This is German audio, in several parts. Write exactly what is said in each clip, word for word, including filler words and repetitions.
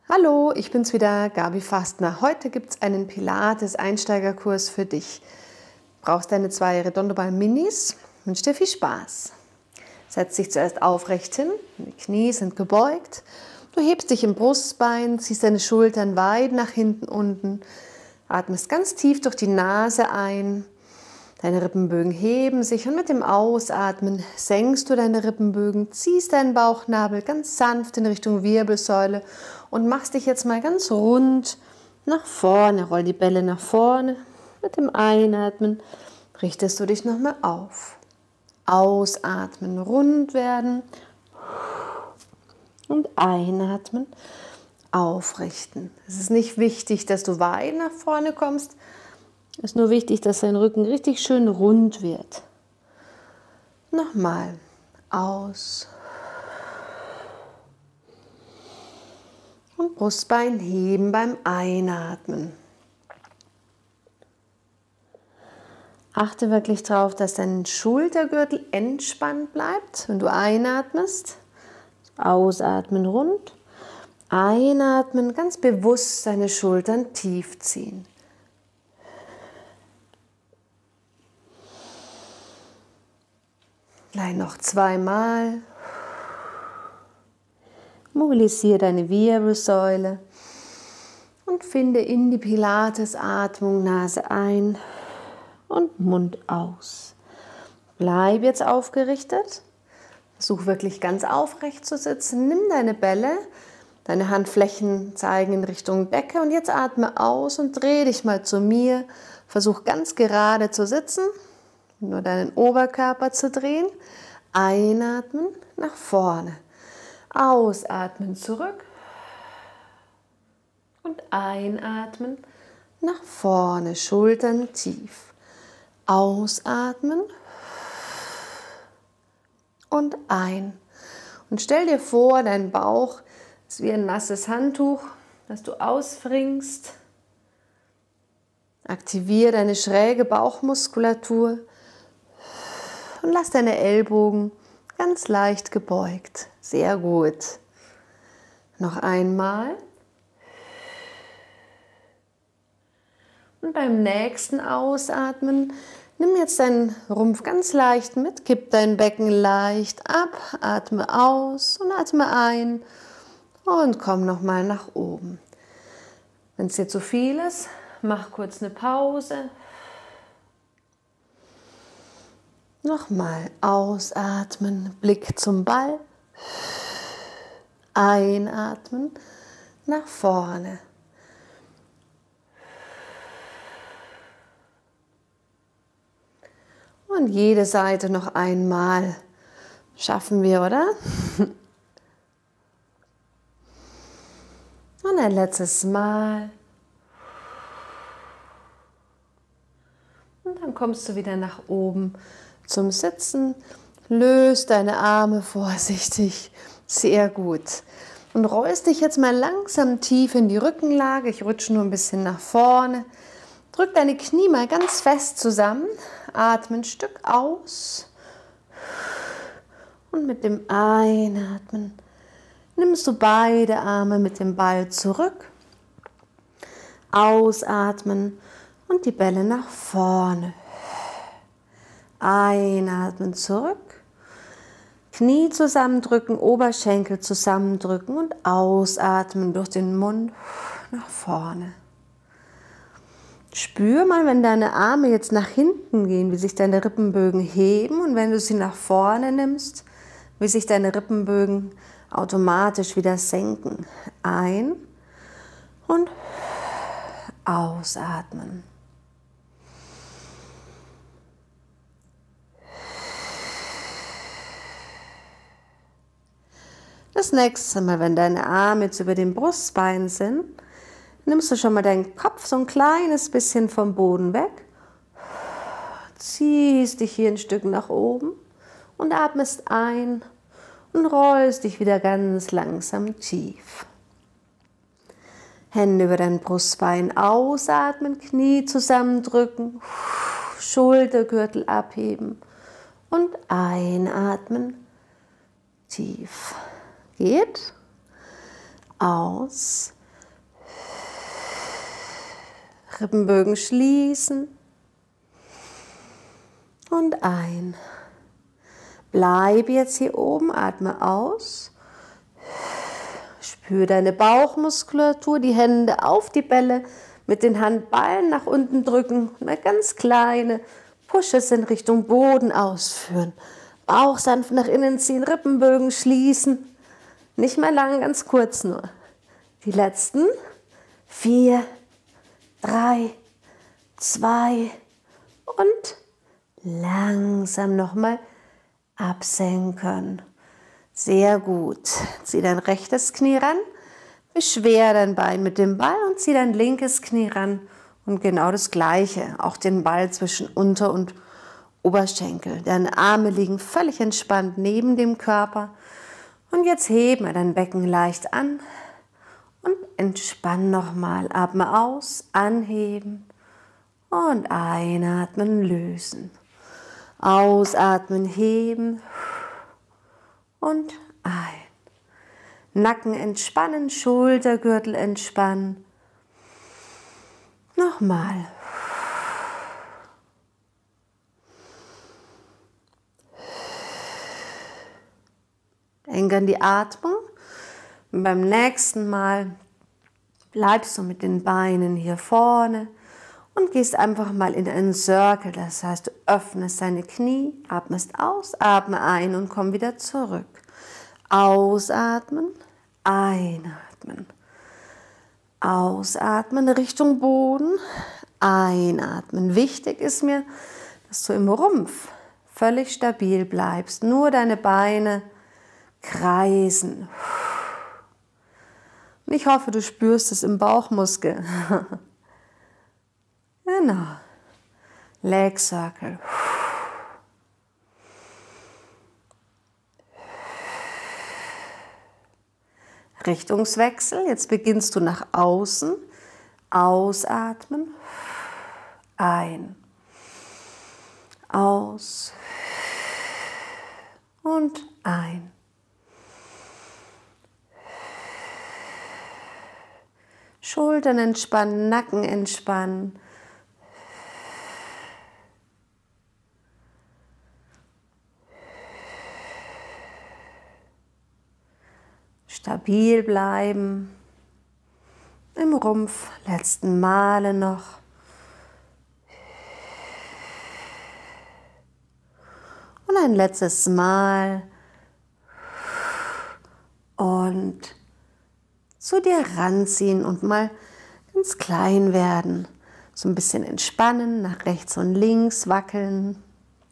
Hallo, ich bin's wieder, Gabi Fastner. Heute gibt es einen Pilates-Einsteigerkurs für dich. Du brauchst deine zwei Redondo-Ball-Minis. Ich wünsche dir viel Spaß. Setz dich zuerst aufrecht hin, deine Knie sind gebeugt. Du hebst dich im Brustbein, ziehst deine Schultern weit nach hinten unten, atmest ganz tief durch die Nase ein. Deine Rippenbögen heben sich und mit dem Ausatmen senkst du deine Rippenbögen, ziehst deinen Bauchnabel ganz sanft in Richtung Wirbelsäule und machst dich jetzt mal ganz rund nach vorne. Roll die Bälle nach vorne. Mit dem Einatmen richtest du dich nochmal auf. Ausatmen, rund werden und einatmen, aufrichten. Es ist nicht wichtig, dass du weit nach vorne kommst. Es ist nur wichtig, dass dein Rücken richtig schön rund wird. Nochmal. Aus. Und Brustbein heben beim Einatmen. Achte wirklich darauf, dass dein Schultergürtel entspannt bleibt, wenn du einatmest. Ausatmen rund. Einatmen, ganz bewusst deine Schultern tief ziehen. Gleich noch zweimal. Mobilisiere deine Wirbelsäule und finde in die Pilates-Atmung Nase ein und Mund aus. Bleib jetzt aufgerichtet. Versuch wirklich ganz aufrecht zu sitzen. Nimm deine Bälle, deine Handflächen zeigen in Richtung Decke und jetzt atme aus und dreh dich mal zu mir. Versuch ganz gerade zu sitzen. Nur deinen Oberkörper zu drehen. Einatmen nach vorne. Ausatmen zurück. Und einatmen nach vorne. Schultern tief. Ausatmen. Und ein. Und stell dir vor, dein Bauch ist wie ein nasses Handtuch, das du auswringst. Aktiviere deine schräge Bauchmuskulatur. Und lass deine Ellbogen ganz leicht gebeugt. Sehr gut. Noch einmal. Und beim nächsten Ausatmen, nimm jetzt deinen Rumpf ganz leicht mit, kipp dein Becken leicht ab, atme aus und atme ein und komm nochmal nach oben. Wenn es dir zu viel ist, mach kurz eine Pause. Nochmal ausatmen, Blick zum Ball, einatmen, nach vorne. Und jede Seite noch einmal. Schaffen wir, oder? Und ein letztes Mal. Und dann kommst du wieder nach oben. Zum Sitzen, löst deine Arme vorsichtig, sehr gut. Und rollst dich jetzt mal langsam tief in die Rückenlage, ich rutsche nur ein bisschen nach vorne. Drück deine Knie mal ganz fest zusammen, atme ein Stück aus und mit dem Einatmen nimmst du beide Arme mit dem Ball zurück, ausatmen und die Bälle nach vorne. Einatmen zurück, Knie zusammendrücken, Oberschenkel zusammendrücken und ausatmen durch den Mund nach vorne. Spür mal, wenn deine Arme jetzt nach hinten gehen, wie sich deine Rippenbögen heben und wenn du sie nach vorne nimmst, wie sich deine Rippenbögen automatisch wieder senken. Ein und ausatmen. Das nächste Mal, wenn deine Arme jetzt über dem Brustbein sind, nimmst du schon mal deinen Kopf so ein kleines bisschen vom Boden weg, ziehst dich hier ein Stück nach oben und atmest ein und rollst dich wieder ganz langsam tief. Hände über dein Brustbein ausatmen, Knie zusammendrücken, Schultergürtel abheben und einatmen, tief. Geht, aus, Rippenbögen schließen und ein. Bleib jetzt hier oben, atme aus. Spür deine Bauchmuskulatur, die Hände auf die Bälle, mit den Handballen nach unten drücken, mal ganz kleine Pushes in Richtung Boden ausführen. Bauch sanft nach innen ziehen, Rippenbögen schließen. Nicht mehr lang, ganz kurz nur. Die letzten. Vier, drei, zwei und langsam nochmal absenken. Sehr gut. Zieh dein rechtes Knie ran, beschwer dein Bein mit dem Ball und zieh dein linkes Knie ran. Und genau das Gleiche, auch den Ball zwischen Unter- und Oberschenkel. Deine Arme liegen völlig entspannt neben dem Körper. Und jetzt heben wir dein Becken leicht an und entspann nochmal. Atme aus, anheben und einatmen, lösen. Ausatmen, heben und ein. Nacken entspannen, Schultergürtel entspannen. Nochmal. Engern die Atmung. Und beim nächsten Mal bleibst du mit den Beinen hier vorne und gehst einfach mal in einen Circle. Das heißt, du öffnest deine Knie, atmest aus, atme ein und komm wieder zurück. Ausatmen, einatmen. Ausatmen Richtung Boden, einatmen. Wichtig ist mir, dass du im Rumpf völlig stabil bleibst. Nur deine Beine kreisen. Und ich hoffe, du spürst es im Bauchmuskel. Genau. Leg Circle. Richtungswechsel. Jetzt beginnst du nach außen. Ausatmen. Ein. Aus. Und ein. Schultern entspannen, Nacken entspannen. Stabil bleiben. Im Rumpf, letzten Male noch. Und ein letztes Mal. Und zu dir ranziehen und mal ganz klein werden. So ein bisschen entspannen, nach rechts und links wackeln.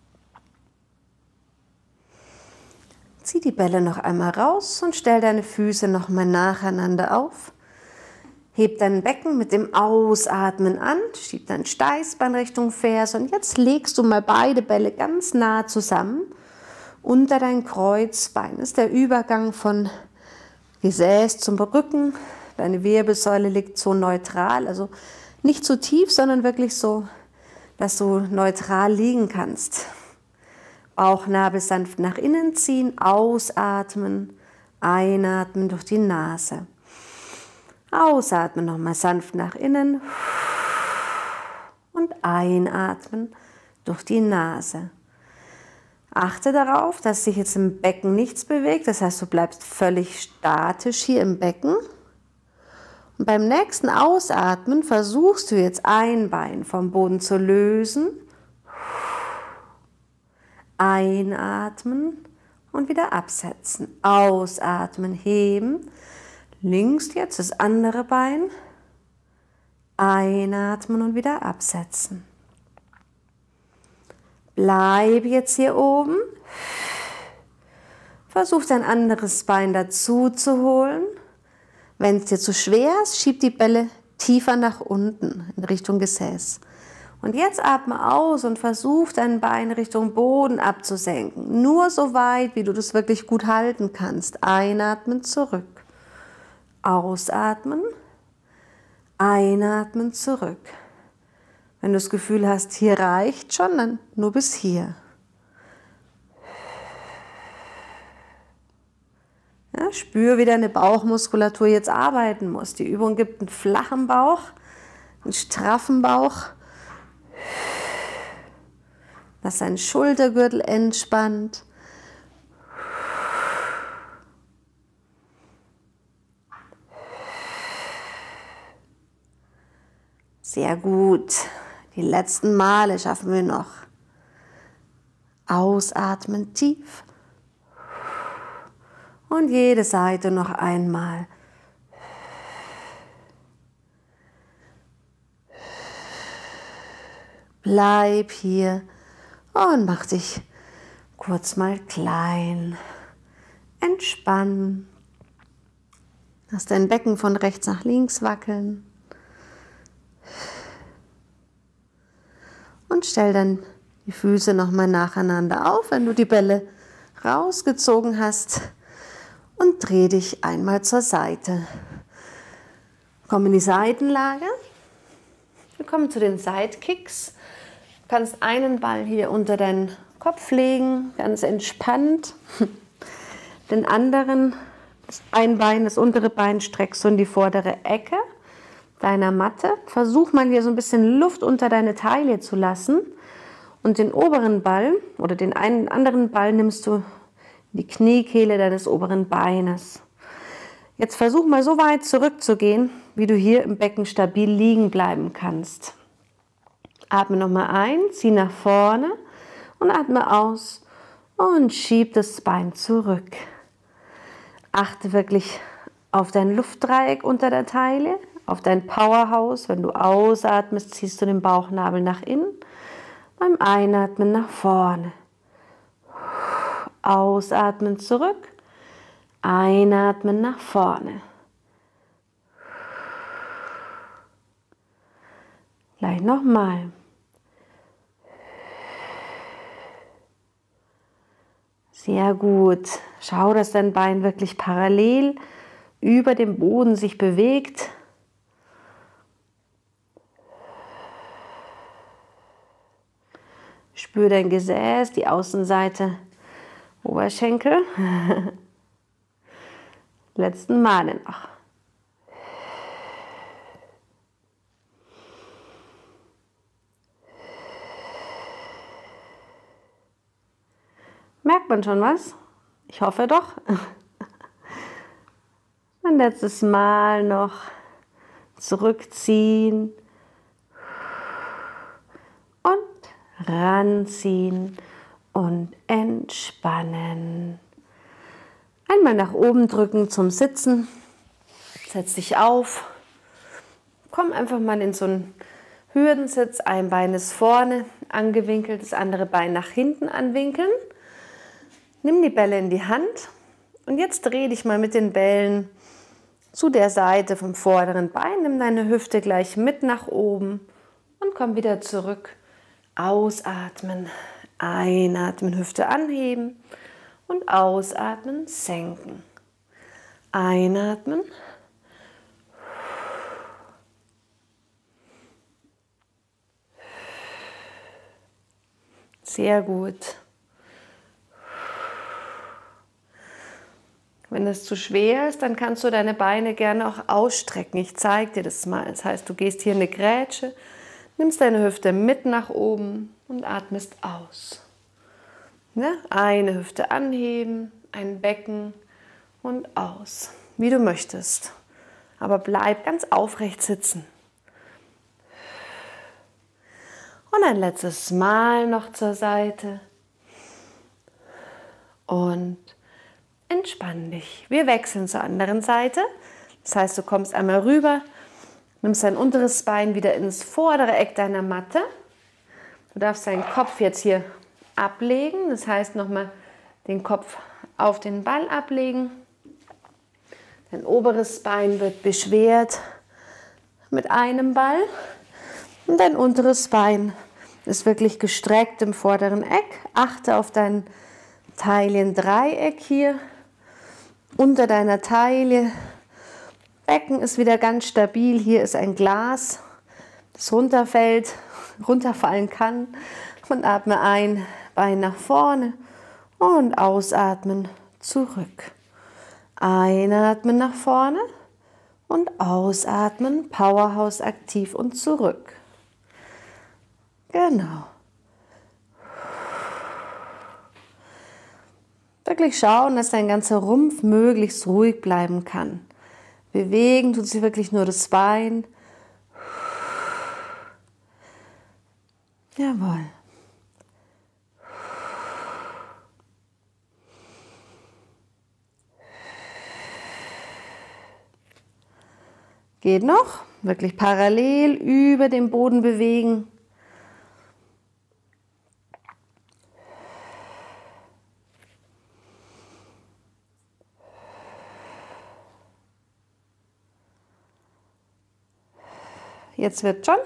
Zieh die Bälle noch einmal raus und stell deine Füße noch mal nacheinander auf. Heb dein Becken mit dem Ausatmen an, schieb dein Steißbein Richtung Ferse und jetzt legst du mal beide Bälle ganz nah zusammen unter dein Kreuzbein. Das ist der Übergang von Gesäß zum Rücken. Deine Wirbelsäule liegt so neutral, also nicht zu tief, sondern wirklich so, dass du neutral liegen kannst. Bauchnabel sanft nach innen ziehen, ausatmen, einatmen durch die Nase. Ausatmen nochmal sanft nach innen und einatmen durch die Nase. Achte darauf, dass sich jetzt im Becken nichts bewegt, das heißt, du bleibst völlig statisch hier im Becken. Und beim nächsten Ausatmen versuchst du jetzt ein Bein vom Boden zu lösen. Einatmen und wieder absetzen. Ausatmen, heben. Links jetzt das andere Bein. Einatmen und wieder absetzen. Bleib jetzt hier oben. Versuch dein anderes Bein dazu zu holen. Wenn es dir zu schwer ist, schieb die Bälle tiefer nach unten in Richtung Gesäß. Und jetzt atme aus und versuch dein Bein Richtung Boden abzusenken. Nur so weit, wie du das wirklich gut halten kannst. Einatmen, zurück. Ausatmen. Einatmen, zurück. Wenn du das Gefühl hast, hier reicht schon, dann nur bis hier. Ja, spür, wie deine Bauchmuskulatur jetzt arbeiten muss. Die Übung gibt einen flachen Bauch, einen straffen Bauch. Lass deinen Schultergürtel entspannt. Sehr gut. Die letzten Male schaffen wir noch. Ausatmen tief. Und jede Seite noch einmal. Bleib hier und mach dich kurz mal klein. Entspann. Lass dein Becken von rechts nach links wackeln. Und stell dann die Füße nochmal nacheinander auf, wenn du die Bälle rausgezogen hast. Und dreh dich einmal zur Seite. Komm in die Seitenlage. Wir kommen zu den Sidekicks. Du kannst einen Ball hier unter deinen Kopf legen, ganz entspannt. Den anderen, das ein Bein, das untere Bein streckst du in die vordere Ecke deiner Matte. Versuch mal hier so ein bisschen Luft unter deine Taille zu lassen. Und den oberen Ball oder den einen anderen Ball nimmst du in die Kniekehle deines oberen Beines. Jetzt versuch mal so weit zurückzugehen, wie du hier im Becken stabil liegen bleiben kannst. Atme nochmal ein, zieh nach vorne und atme aus und schieb das Bein zurück. Achte wirklich auf dein Luftdreieck unter der Taille, auf dein Powerhouse. Wenn du ausatmest, ziehst du den Bauchnabel nach innen. Beim Einatmen nach vorne. Ausatmen zurück. Einatmen nach vorne. Gleich nochmal. Sehr gut. Schau, dass dein Bein wirklich parallel über dem Boden sich bewegt. Spür dein Gesäß, die Außenseite, Oberschenkel. Letzten Male noch. Merkt man schon was? Ich hoffe doch. Ein letztes Mal noch zurückziehen und ranziehen und entspannen. Einmal nach oben drücken zum Sitzen. Setz dich auf. Komm einfach mal in so einen Hürdensitz. Ein Bein ist vorne angewinkelt, das andere Bein nach hinten anwinkeln. Nimm die Bälle in die Hand und jetzt dreh dich mal mit den Bällen zu der Seite vom vorderen Bein. Nimm deine Hüfte gleich mit nach oben und komm wieder zurück. Ausatmen, einatmen, Hüfte anheben und ausatmen, senken. Einatmen. Sehr gut. Wenn das zu schwer ist, dann kannst du deine Beine gerne auch ausstrecken. Ich zeige dir das mal. Das heißt, du gehst hier in eine Grätsche, nimmst deine Hüfte mit nach oben und atmest aus. Ne? Eine Hüfte anheben, ein Becken und aus. Wie du möchtest. Aber bleib ganz aufrecht sitzen. Und ein letztes Mal noch zur Seite. Und entspann dich. Wir wechseln zur anderen Seite. Das heißt, du kommst einmal rüber, nimmst dein unteres Bein wieder ins vordere Eck deiner Matte. Du darfst deinen Kopf jetzt hier ablegen. Das heißt, nochmal den Kopf auf den Ball ablegen. Dein oberes Bein wird beschwert mit einem Ball. Und dein unteres Bein ist wirklich gestreckt im vorderen Eck. Achte auf dein Taillendreieck hier. Unter deiner Taille. Becken ist wieder ganz stabil. Hier ist ein Glas, das runterfällt, runterfallen kann. Und atme ein, Bein nach vorne und ausatmen, zurück. Einatmen nach vorne Und ausatmen, Powerhouse aktiv und zurück. Genau. Wirklich schauen, dass dein ganzer Rumpf möglichst ruhig bleiben kann. Bewegen tut sich wirklich nur das Bein. Jawohl. Geht noch. Wirklich parallel über den Boden bewegen. Jetzt wird schon.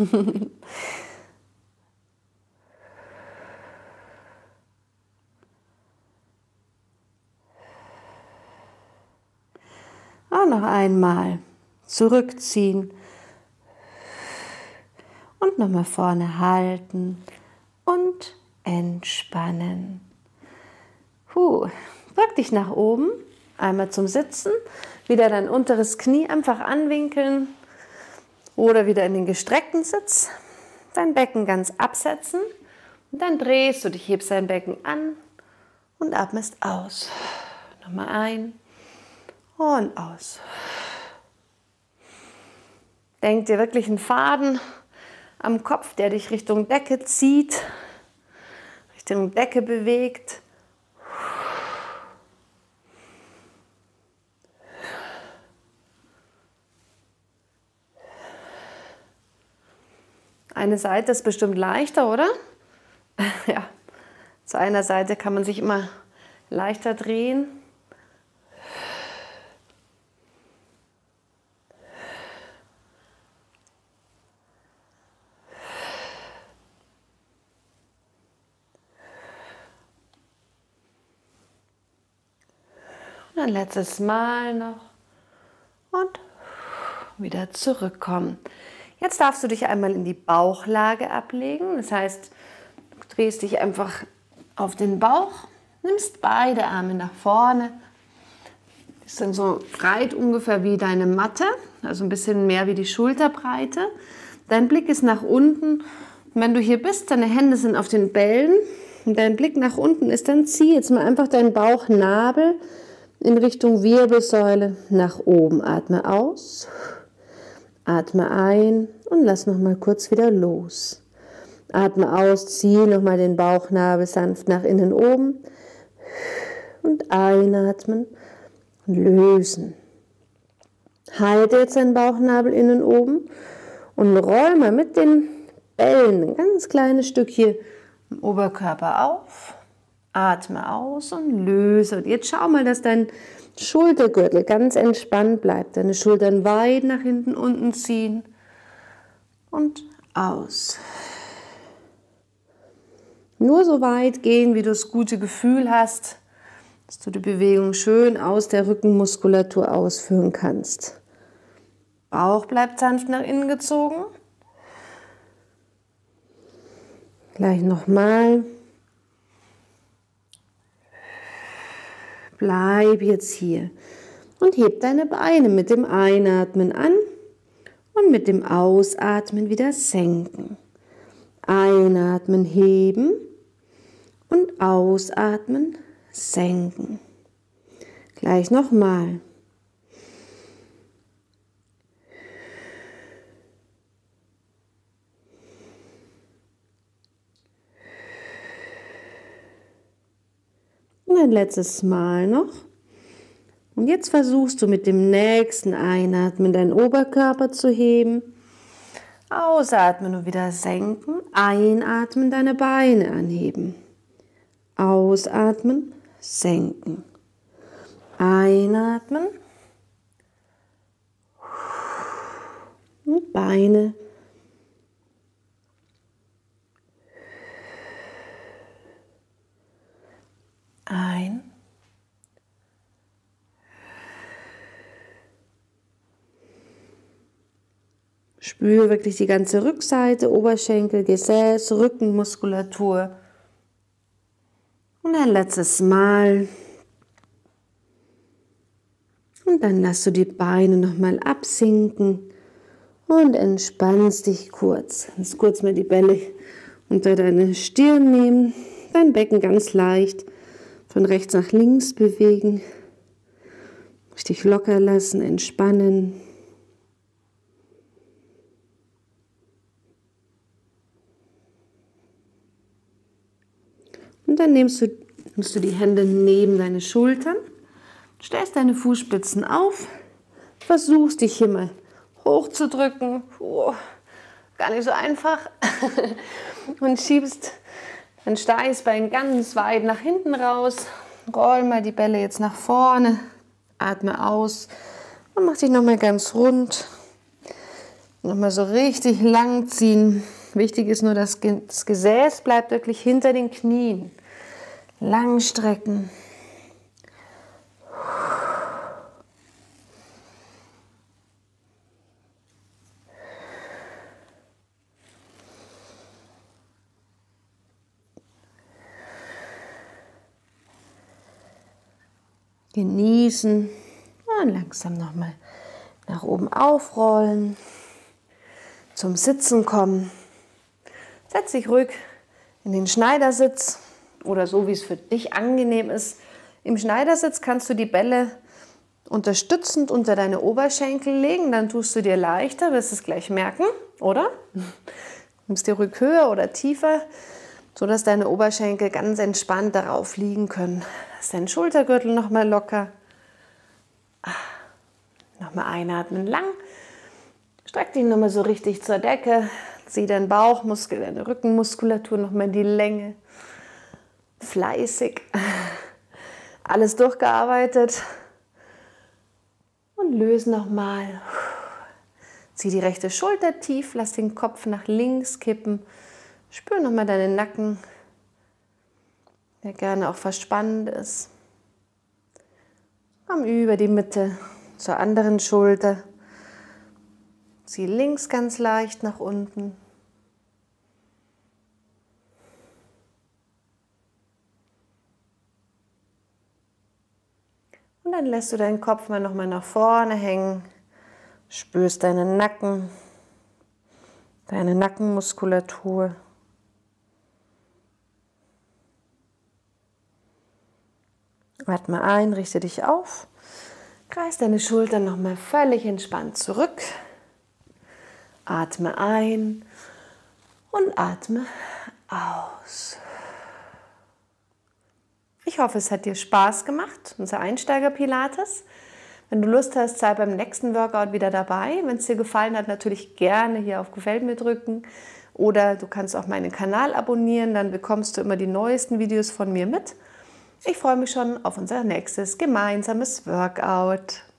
Auch noch einmal. Zurückziehen. Und nochmal vorne halten. Und entspannen. Puh. Drück dich nach oben. Einmal zum Sitzen. Wieder dein unteres Knie einfach anwinkeln. Oder wieder in den gestreckten Sitz, dein Becken ganz absetzen und dann drehst du dich, hebst dein Becken an und atmest aus. Nochmal ein und aus. Denk dir wirklich einen Faden am Kopf, der dich Richtung Decke zieht, Richtung Decke bewegt. Eine Seite ist bestimmt leichter, oder? Ja, zu einer Seite kann man sich immer leichter drehen. Und ein letztes Mal noch und wieder zurückkommen. Jetzt darfst du dich einmal in die Bauchlage ablegen. Das heißt, du drehst dich einfach auf den Bauch, nimmst beide Arme nach vorne. Das ist dann so breit ungefähr wie deine Matte, also ein bisschen mehr wie die Schulterbreite. Dein Blick ist nach unten. Und wenn du hier bist, deine Hände sind auf den Bällen und dein Blick nach unten ist, dann zieh jetzt mal einfach deinen Bauchnabel in Richtung Wirbelsäule nach oben. Atme aus. Atme ein und lass noch mal kurz wieder los. Atme aus, ziehe noch mal den Bauchnabel sanft nach innen oben und einatmen und lösen. Halte jetzt deinen Bauchnabel innen oben und roll mal mit den Bällen ein ganz kleines Stück hier im Oberkörper auf. Atme aus und löse. Und jetzt schau mal, dass dein Schultergürtel ganz entspannt bleibt. Deine Schultern weit nach hinten unten ziehen und aus. Nur so weit gehen, wie du das gute Gefühl hast, dass du die Bewegung schön aus der Rückenmuskulatur ausführen kannst. Bauch bleibt sanft nach innen gezogen. Gleich nochmal. Bleib jetzt hier und heb deine Beine mit dem Einatmen an und mit dem Ausatmen wieder senken. Einatmen, heben und ausatmen, senken. Gleich nochmal. Und ein letztes Mal noch. Und jetzt versuchst du mit dem nächsten Einatmen deinen Oberkörper zu heben. Ausatmen und wieder senken. Einatmen, deine Beine anheben. Ausatmen, senken. Einatmen. Und Beine. Ein. Spüre wirklich die ganze Rückseite, Oberschenkel, Gesäß, Rückenmuskulatur. Und ein letztes Mal. Und Und dann lässt du die Beine nochmal absinken und entspannst dich kurz. Lass kurz mal die Bälle unter deine Stirn nehmen, dein Becken ganz leicht von rechts nach links bewegen, richtig locker lassen, entspannen. Und dann nimmst du, nimmst du die Hände neben deine Schultern, stellst deine Fußspitzen auf, versuchst dich hier mal hochzudrücken, oh, gar nicht so einfach, und schiebst dein Steißbein ganz weit nach hinten raus, roll mal die Bälle jetzt nach vorne, atme aus und mach dich nochmal ganz rund, nochmal so richtig lang ziehen. Wichtig ist nur, dass das Gesäß bleibt wirklich hinter den Knien. Lang strecken. Genießen und langsam nochmal nach oben aufrollen. Zum Sitzen kommen. Setz dich ruhig in den Schneidersitz oder so, wie es für dich angenehm ist. Im Schneidersitz kannst du die Bälle unterstützend unter deine Oberschenkel legen, dann tust du dir leichter, wirst es gleich merken, oder? Nimmst dir ruhig höher oder tiefer, sodass deine Oberschenkel ganz entspannt darauf liegen können. Lass deinen Schultergürtel nochmal locker. Nochmal einatmen lang. Streck dich nochmal so richtig zur Decke. Zieh deinen Bauchmuskel, deine Rückenmuskulatur nochmal in die Länge. Fleißig. Alles durchgearbeitet. Und löse nochmal. Zieh die rechte Schulter tief. Lass den Kopf nach links kippen. Spür nochmal deinen Nacken, der gerne auch verspannt ist. Komm über die Mitte zur anderen Schulter. Zieh links ganz leicht nach unten. Und dann lässt du deinen Kopf mal noch mal nach vorne hängen. Spürst deinen Nacken, deine Nackenmuskulatur. Atme ein, richte dich auf. Kreis deine Schultern noch mal völlig entspannt zurück. Atme ein und atme aus. Ich hoffe, es hat dir Spaß gemacht, unser Einsteiger-Pilates. Wenn du Lust hast, sei beim nächsten Workout wieder dabei. Wenn es dir gefallen hat, natürlich gerne hier auf Gefällt mir drücken. Oder du kannst auch meinen Kanal abonnieren, dann bekommst du immer die neuesten Videos von mir mit. Ich freue mich schon auf unser nächstes gemeinsames Workout.